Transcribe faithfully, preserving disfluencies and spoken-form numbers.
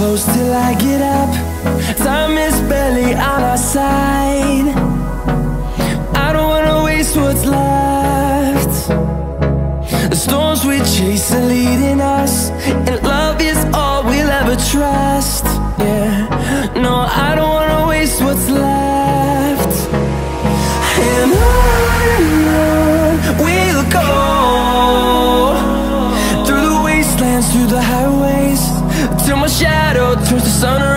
close till I get up. Time is barely on our side. I don't wanna waste what's left. The storms we chase are leading us, and love is all we'll ever trust. Yeah, no, I don't wanna waste what's left. And on and on we'll go, through the wastelands, through the highways, till my shadow turns to sun